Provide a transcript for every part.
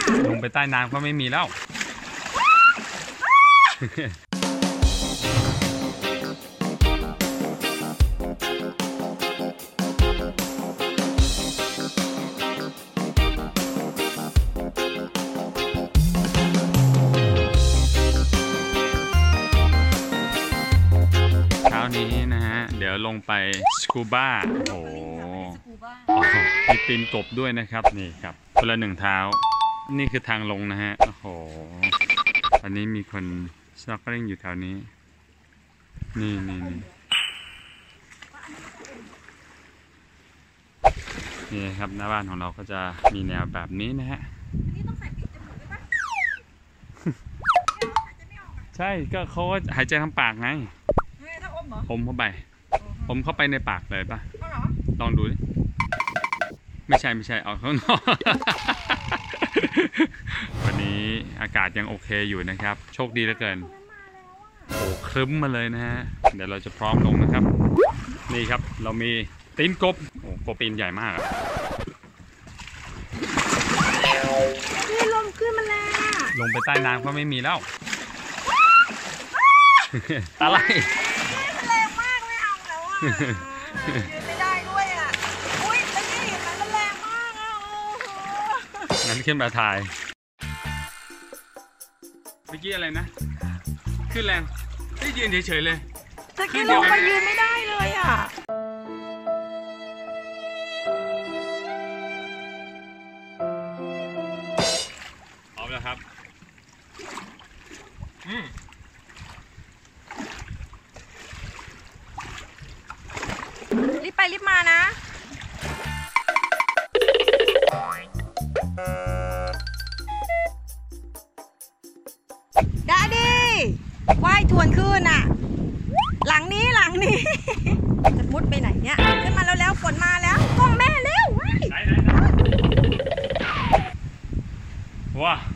ลงไปใต้น้ำก็ไม่มีแล้วเช้านี้นะฮะเดี๋ยวลงไปสกูบ้าโอ้มีตีนกบด้วยนะครับนี่ครับคนละ1 เท้านี่คือทางลงนะฮะโอ้โหอันนี้มีคนสน็อกเกิลอยู่แถวนี้นี่ครับหน้าบ้านของเราก็จะมีแนวแบบนี้นะฮะนี่ต้องใส่ปิดจมูกด้วยปะใช่ก็เขาหายใจทางปากไงถ้าอมเหรออมเข้าไปในปากเลยปะลองดูดิไม่ใช่เอาข้างนอกวันนี้อากาศยังโอเคอยู่นะครับโชคดีเหลือเกินโอ้ครึ้มมาเลยนะฮะเดี๋ยวเราจะพร้อมลงนะครับนี่ครับเรามีตีนกบโอ้กบตีนใหญ่มากอะนี่ลมขึ้นมาแล้วลงไปใต้น้ำก็ไม่มีแล้วอะไรมันแรงมากไม่เอาแล้วอ่ะไม่ได้ด้วยอ่ะอุ้ยแล้วนี่เห็นไหมมันแรงมากอ่ะงั้นขึ้นมาถ่ายเมื่อกี้อะไรนะขึ้นแรงได้ยืนเฉยๆเลยตะกี้ลงมายืนไม่ได้เลยอ่ะพร้อมแล้วครับรีบไปรีบมานะดาดีว่ายทวนขึ้นอ่ะหลังนี้จะมุดไปไหนเนี่ยขึ้นมาแล้วฝนมาแล้วกล้องแม่เร็วไหนว้า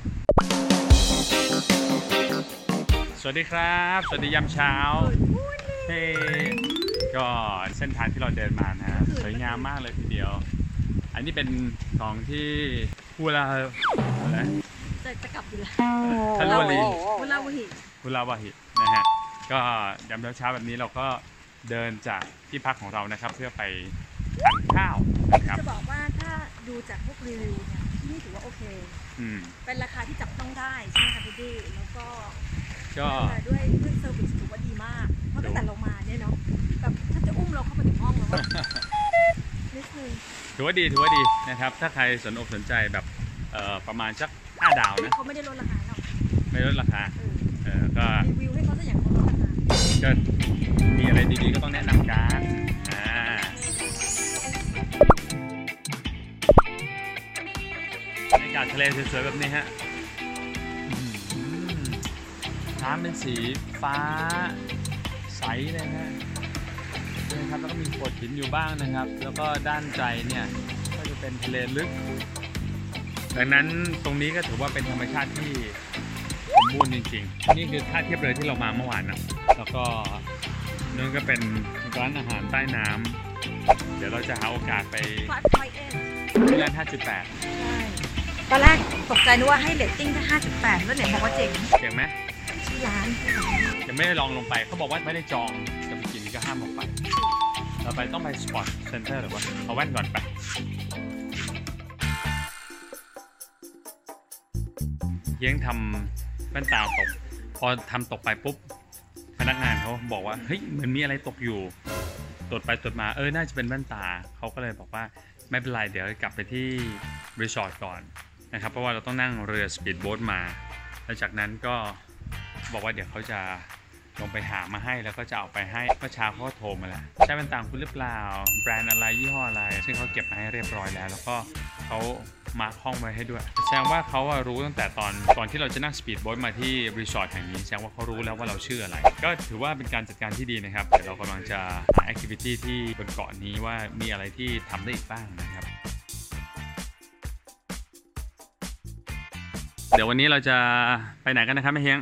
สวัสดีครับสวัสดียามเช้าเฮ้ก็เส้นทางที่เราเดินมานะสวยงามมากเลยทีเดียวอันนี้เป็นของที่ฮูลาอะไรจะกลับอยู่แล้วฮัลโหลลีฮูลาวาฮินะฮะก็ยามเช้าแบบนี้เราก็เดินจากที่พักของเรานะครับเพื่อไปทานข้าวนะครับจะบอกว่าถ้าดูจากพวกรีวิวเนี่ยที่นี่ถือว่าโอเคเป็นราคาที่จับต้องได้ใช่ไหมคะพี่ดีแล้วก็ด้วยเซอร์วิสถือว่าดีมากเพราะตั้งแต่เรามาเนี่ยเนาะแบบถ้าจะอุ้มเราเข้าไปถึงห้องแล้วนิดนึงถือว่าดีนะครับถ้าใครสนอกสนใจแบบประมาณสัก5 ดาวนะเขาไม่ได้ลดราคาหรอกไม่ลดราคาก็รีวิวให้เขาซะอย่างเขาลดราคาก็มีอะไรดีๆก็ต้องแนะนำกันบรรยากาศทะเลสวยๆแบบนี้ฮะน้ำเป็นสีฟ้าใสเลยนะครับแล้วก็มีโขดหินอยู่บ้างนะครับแล้วก็ด้านใจเนี่ยก็จะเป็นทะเลลึกดังนั้นตรงนี้ก็ถือว่าเป็นธรรมชาติที่สมบูรณ์จริงๆนี่คือท่าเทียบเรือที่เรามาเมื่อวานนะแล้วก็นั่นก็เป็นร้านอาหารใต้น้ำเดี๋ยวเราจะหาโอกาสไปที่ร้าน 5.8 ใช่ตอนแรกตกใจนึกว่าให้เรตติ้งแค่ 5.8 แล้วเนี่ยบอกว่าเจ๋งไหมชื่อร้านยังไม่ได้ลองลงไปเขาบอกว่าไม่ได้จองจะไปกินก็ห้ามลงไปเราไปต้องไปสปอร์ตเซ็นเตอร์หรือว่าเอาแว่นก่อนไปเย้งทำแว่นตาตกพอทำตกไปปุ๊บพนักงานเขาบอกว่าเฮ้ยเหมือนมีอะไรตกอยู่ตรวจไปตรวจมาน่าจะเป็นแว่นตาเขาก็เลยบอกว่าไม่เป็นไรเดี๋ยวกลับไปที่รีสอร์ทก่อนนะครับเพราะว่าเราต้องนั่งเรือสปีดโบ๊ทมาแล้วจากนั้นก็บอกว่าเดี๋ยวเขาจะลงไปหามาให้แล้วก็จะเอาไปให้เมื่อเช้าเขาก็โทรมาแล้วใช่แว่นตาคุณหรือเปล่าแบรนด์อะไรยี่ห้ออะไรซึ่งเขาเก็บมาให้เรียบร้อยแล้วแล้วก็เขามาร์คห้องไว้ให้ด้วยแสดงว่าเขารู้ตั้งแต่ตอนที่เราจะนั่งสปีดโบ๊ทมาที่รีสอร์ทแห่งนี้แสดงว่าเขารู้แล้วว่าเราชื่ออะไรก็ถือว่าเป็นการจัดการที่ดีนะครับเดี๋ยวเรากำลังจะหาแอคทิวิตี้ที่บนเกาะนี้ว่ามีอะไรที่ทำได้อีกบ้างนะครับเดี๋ยววันนี้เราจะไปไหนกันนะครับแม่เฮียง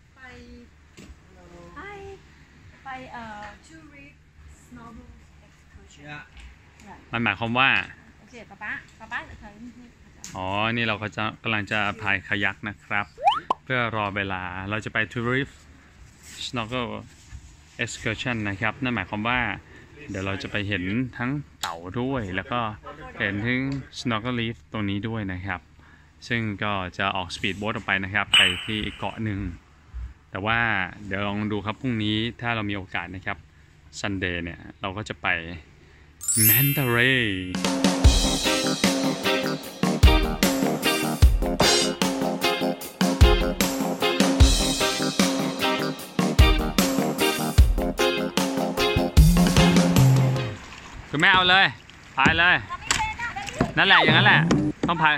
ไป2 week snorkel excursion มันหมายความว่าเคป๊าเคยอ๋อ นี่เราก็จะกำลังจะพายคายักนะครับ เพื่อรอเวลาเราจะไป Tourist Snorkel Excursion นะครับ นั่นหมายความว่าเดี๋ยวเราจะไปเห็นทั้งเต่าด้วย แล้วก็เห็นทั้ง Snorkel Reef ตรงนี้ด้วยนะครับ ซึ่งก็จะออกสปีดโบ๊ทออกไปนะครับ ไปที่อีกเกาะหนึ่ง แต่ว่าเดี๋ยวลองดูครับพรุ่งนี้ถ้าเรามีโอกาสนะครับ Sunday เนี่ย เราก็จะไป Manta Rayคุณแม่เอาเลยพายเลยนั่นแหละอย่างนั้นแหละต้องพาย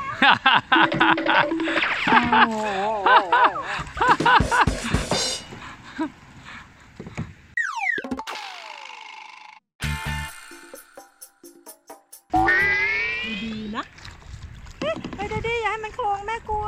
ดีนะเฮ้ยดีอย่าให้มันโค้งแม่กลัว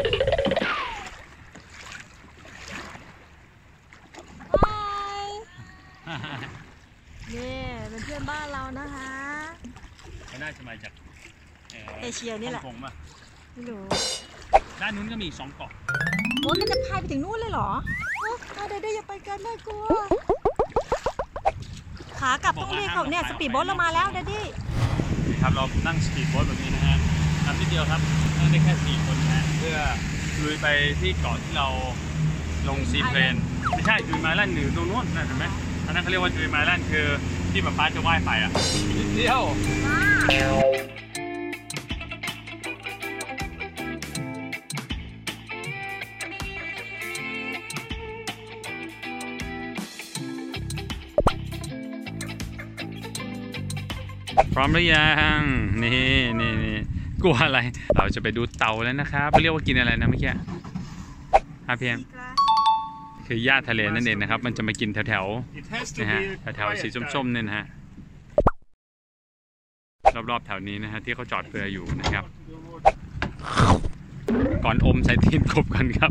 นี่เป็นเพื่อนบ้านเรานะคะไม่น่าจะมาจากเอเชียนี่แหละฮ่องกงป่ะไม่รู้ด้านนู้นก็มีอีก2 เกาะโอ้ยมันจะพายไปถึงนู่นเลยเหรอเดี๋ยวอย่าไปกันแม่กลัวขากลับต้องเรียกเขาเนี่ยสปีดโบ๊ทเรามาแล้วเดดดี้ครับเรานั่งสปีดโบ๊ทแบบนี้นะฮะทำนิดเดียวครับนั่งได้แค่4 คนนะเพื่อลุยไปที่เกาะที่เราลงซีเพลนไม่ใช่จูยไมแลนด์หรือตรงนู้นนะเห็นไหมอันนั้นเขาเรียกว่าจูยไมแลนด์คือที่แบบป้าจะว่ายไปอ่ะนิดเดียวพร้อมหรือยังนี่กลัวอะไรเราจะไปดูเต่าแล้วนะครับเขาเรียกว่ากินอะไรนะเมื่อกี้ฮะเพียงคือหญ้าทะเลนั่นเองนะครับมันจะมากินแถวๆนะฮะแถวๆสีส้มๆเนี่ยนะฮะรอบๆแถวนี้นะฮะที่เขาจอดเรืออยู่นะครับก่อนอมใส่ตีนกบกันครับ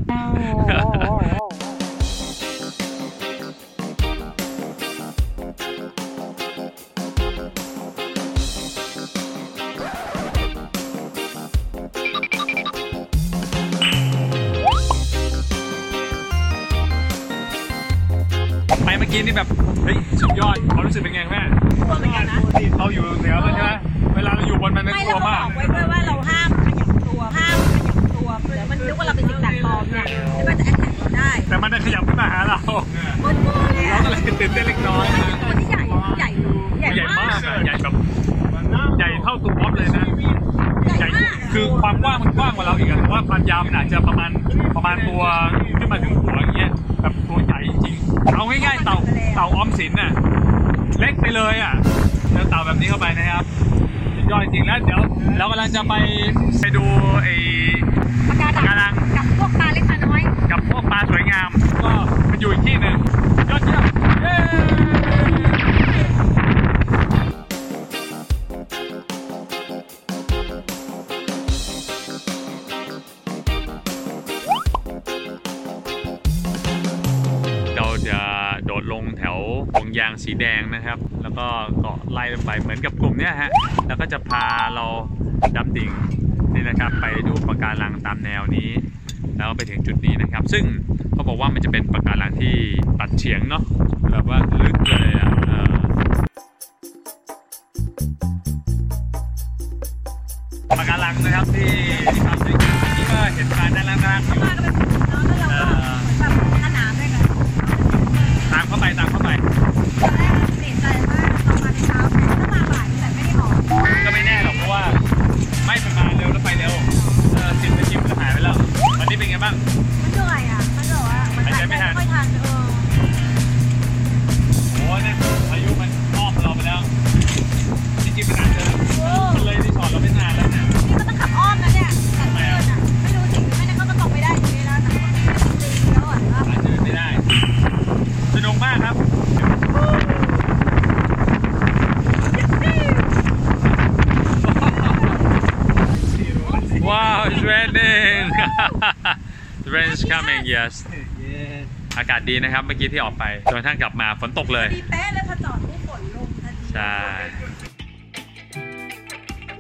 ไปเมื่อกี้นี่แบบเฮ้ยสุดยอดความรู้สึกเป็นไงแม่กลัวเหมือนกันนะเราอยู่เหนือมันใช่ไหมเวลาเราอยู่บนมันไม่ไม่กลัเราวบมาอก กไว้ด้วยว่าเราห้ามขยับตัวเผื่อมันนึกว่าเราเป็นสิ่งแปลกปลอมเนี่ยแล้วมันจะแอคแท็กเราได้แต่มันจะขยับขึ้นมาหาเรามันกลัวเลยเราก็เลยตื่นเต้นเล็กน้อยนะตัวที่ใหญ่ใหญ่มากอะใหญ่แบบใหญ่เท่าตัวป๊อปเลยนะใหญ่คือความกว้างมันกว้างกว่าเราอีกแต่ว่าความยาวมันอาจจะประมาณตัวขึ้นมาถึงหัวอย่างเงี้ยแบบตัวใหญ่จริงเอาง่ายๆเต่าออมสินน่ะเล็กไปเลยอ่ะเจอเต่าแบบนี้เข้าไปนะครับย่อยจริงแล้วเดี๋ยวเรากำลังจะไปดูไอ้ปากกาลังกับพวกปลาเล็กปลาน้อยกับพวกปลาสวยงามก็มันอยู่อีกที่หนึ่งยอดเยี่ยมเย้เราจะโดดลงแถววงยางสีแดงนะครับแล้วก็เกาะไล่ลงไปเหมือนกับกลุ่มเนี้ยฮะแล้วก็จะพาเราดำดิ่งนี่นะครับไปดูปะการังตามแนวนี้แล้วไปถึงจุดนี้นะครับซึ่งเขาบอกว่ามันจะเป็นปะการังที่ตัดเฉียงเนาะแบบว่าลึกเลยอ่ะปะการังนะครับที่ทำด้วยนี่ก็เห็นปลาน่ารักๆอยู่มาก็เป็นน้องแล้วเราก็แบบขนาดด้วยกันตามเข้าไปตอนแรกเสียใจมากตอนมาเช้าถ้ามาบ่ายแต่ไม่ได้ออกก็ไม่แน่หรอกเพราะว่าไม่เป็นมาเร็วแล้วไปเร็ว10 นาทีมันจะหายไปแล้ววันนี้เป็นไงบ้างมันเหนื่อยอ่ะมันแบบว่ามันหายใจไม่ค่อยทันโอ้เนี่ยพายุมันอ้อมเราไปแล้วจริงๆมันอาจจะมันเลยที่สอนเราไม่นานแล้วเนี่ยนี่ก็ต้องขับอ้อมนะเนี่ยแต่เพื่อนอ่ะไม่รู้สิไม่งั้นเขาก็ตกไปได้ตรงนี้แล้วแต่ก็ตีแล้วอ่ะอาจจะไม่ได้สนุกมากครับว้าว it's raining the rain is coming yes อากาศดีนะครับเมื่อกี้ที่ออกไปจนกระทั่งกลับมาฝนตกเลยดีเป๊ะเลยพอจอดปุ๊บฝนลงทันทีใช่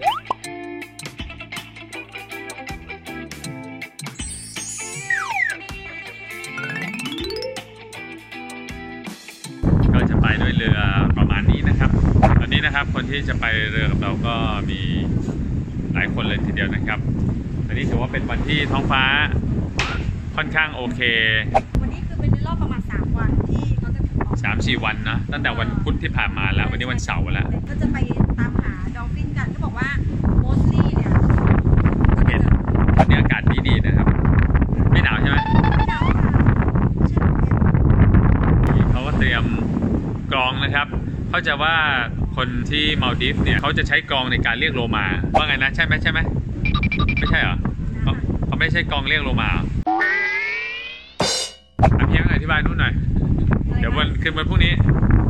เรือประมาณนี้นะครับตอนนี้นะครับคนที่จะไปเรือกับเราก็มีหลายคนเลยทีเดียวนะครับอันนี้ถือว่าเป็นวันที่ท้องฟ้าค่อนข้างโอเควันนี้คือเป็นในรอบประมาณ3 วันที่เขาจะออก 3-4 วันนะตั้งแต่วันพุธที่ผ่านมาแล้ววันนี้วันเสาร์แล้วก็จะไปตามหาดอลฟินกันก็บอกว่า mostly เนี่ยวันนี้อากาศดีนะครับไม่หนาวใช่ไหมไม่หนาวค่ะเขาก็เตรียมกลองนะครับเข้าใจว่าคนที่มาลดีฟเนี่ยเขาจะใช้กลองในการเรียกโลมาว่าไงนะใช่ไหมไม่ใช่เหรอเขาไม่ใช่กลองเรียกโลมาเพียงอธิบายนู่นหน่อยเดี๋ยววันขึ้นวันพรุ่งนี้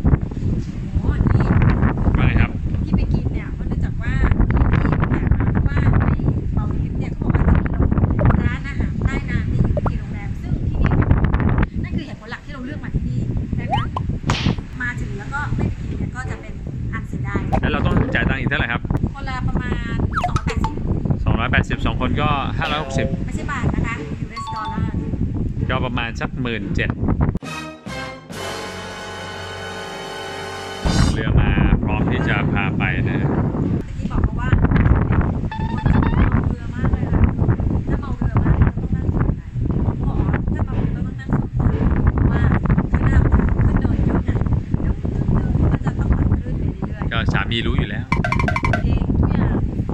ว่าไงครับที่ไปกินเนี่ยเพราะเนื่องจากว่าที่แอบมาว่าในมาลดีฟเนี่ยเขาบอกว่าจะมีร้านอาหารใต้น้ำที่อยู่ที่โรงแรมซึ่งที่นี่นั่นคือเหตุผลหลักที่เราเลือกมาที่นี่ดังนั้นมาถึงแล้วก็ไม่ไปกินเนี่ยก็จะเป็นอันเสียดายแล้วเราต้องจ่ายตังค์อีกเท่าไหร่ครับคนละประมาณ 280 2คนก็560 ไม่ใช่บาทนะคะUSดอลลาร์ก็ประมาณสัก17,000เรือมาพร้อมที่จะพาไปนะที่บอกเขาว่าคนจะเมาเรือมากเลยค่ะถ้าเมาเรือมากต้องนั่งสองไหนเพราะถ้าเมาเรือต้องนั่งสองคนเพราะว่าข้างหน้าขึ้นเดินเยอะนะแล้วเดินก็จะต้องขึ้นไปเรื่อยๆก็สามีรู้อยู่แล้วเองทุกอย่าง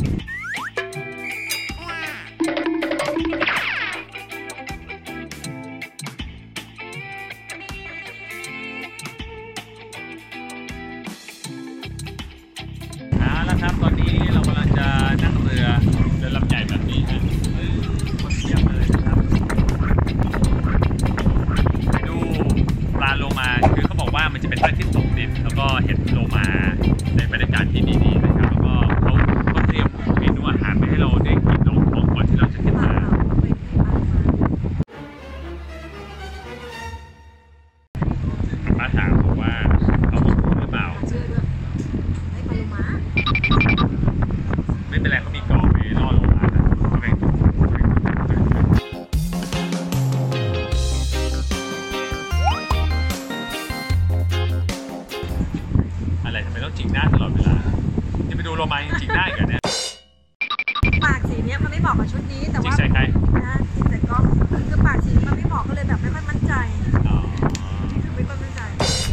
ครับตอนนี้เรากำลังจะนั่งเรือลำใหญ่แบบนี้ฮะคนเยอะเลยนะครับไปดูปลาโลมาคือเขาบอกว่ามันจะเป็นปลาที่ตกดินแล้วก็เห็นโลมาในบรรยากาศที่ดีๆนะครับแล้วก็เขาเตรียมเมนูอาหารไปให้เราได้กินลองของก่อนที่เราจะขึ้นมาป้าถามบอกว่าเขาบอกหรือเปล่าไม่เป็นไรเขามีกองไปล่อลงมาอะไรทำไมต้องจิกหน้าตลอดเวลาจะไปดูโลมายังจิกหน้าอีกเหรอเนี่ยปากสีเนี้ยมันไม่เหมาะกับชุดนี้แต่ว่าจิกใส่ใครนะจิกใส่ก๊อฟคือปากสีมันไม่เหมาะก็เลยแบบไม่ค่อยมั่นใจไม่ค่อยมั่นใจ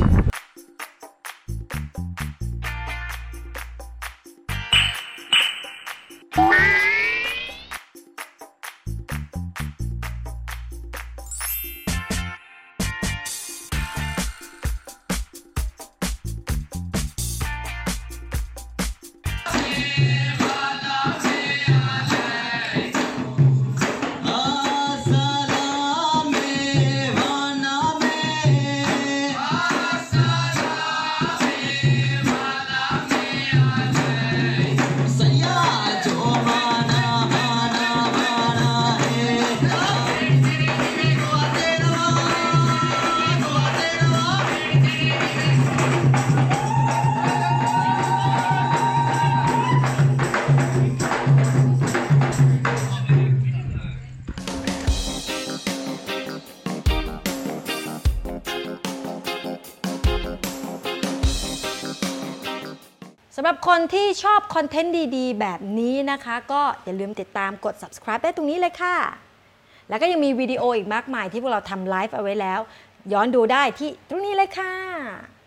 สำหรับคนที่ชอบคอนเทนต์ดีๆแบบนี้นะคะก็อย่าลืมติดตามกด subscribe ได้ตรงนี้เลยค่ะแล้วก็ยังมีวิดีโออีกมากมายที่พวกเราทำไลฟ์เอาไว้แล้วย้อนดูได้ที่ตรงนี้เลยค่ะ